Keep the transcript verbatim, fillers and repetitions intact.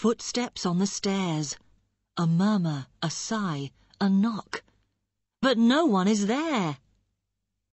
Footsteps on the stairs. A murmur, a sigh, a knock. But no one is there.